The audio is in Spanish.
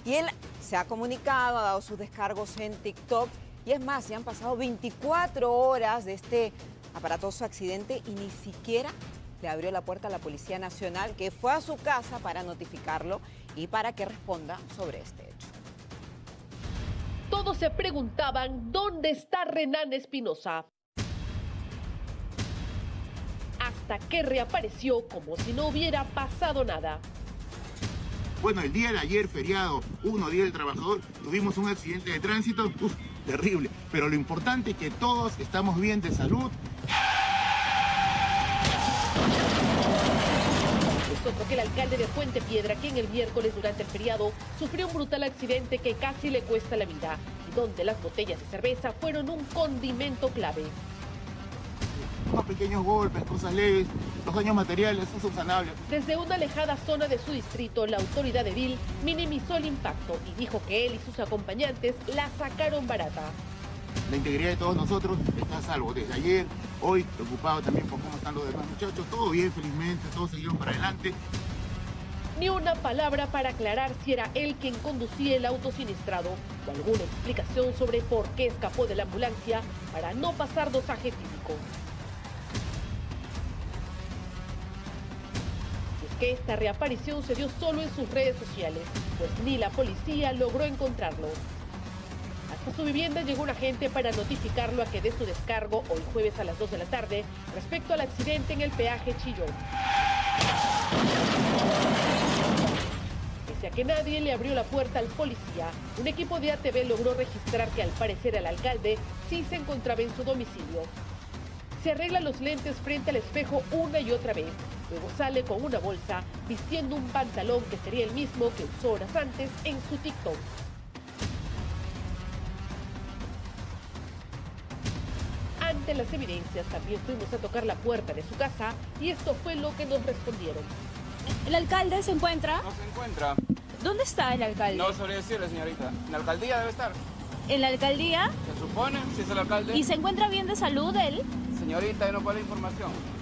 Y él se ha comunicado, ha dado sus descargos en TikTok. Y es más, ya han pasado 24 horas de este aparatoso accidente y ni siquiera le abrió la puerta a la Policía Nacional, que fue a su casa para notificarlo y para que responda sobre este hecho. Todos se preguntaban dónde está Renan Espinosa, hasta que reapareció como si no hubiera pasado nada. Bueno, el día de ayer, feriado, Día del Trabajador, tuvimos un accidente de tránsito, terrible. Pero lo importante es que todos estamos bien de salud. Es otro que el alcalde de Fuente Piedra, quien el miércoles durante el feriado sufrió un brutal accidente que casi le cuesta la vida y donde las botellas de cerveza fueron un condimento clave. Unos pequeños golpes, cosas leves, los daños materiales son subsanables. Desde una alejada zona de su distrito, la autoridad edil minimizó el impacto y dijo que él y sus acompañantes la sacaron barata. La integridad de todos nosotros está a salvo. Desde ayer, hoy, preocupado también por cómo están los demás muchachos. Todo bien, felizmente, todos siguieron para adelante. Ni una palabra para aclarar si era él quien conducía el auto siniestrado o alguna explicación sobre por qué escapó de la ambulancia para no pasar dosaje físico. Que esta reaparición se dio solo en sus redes sociales, pues ni la policía logró encontrarlo. Hasta su vivienda llegó un agente para notificarlo a que dé su descargo hoy jueves a las 2 de la tarde respecto al accidente en el peaje Chillón. Pese a que nadie le abrió la puerta al policía, un equipo de ATV logró registrar que al parecer el alcalde sí se encontraba en su domicilio. Se arregla los lentes frente al espejo una y otra vez. Luego sale con una bolsa, vistiendo un pantalón que sería el mismo que usó horas antes en su TikTok. Ante las evidencias, también fuimos a tocar la puerta de su casa y esto fue lo que nos respondieron. ¿El alcalde se encuentra? No se encuentra. ¿Dónde está el alcalde? No sabría decirle, señorita. En la alcaldía debe estar. ¿En la alcaldía? Se supone, si es el alcalde. ¿Y se encuentra bien de salud él? Señorita, yo no puedo la información.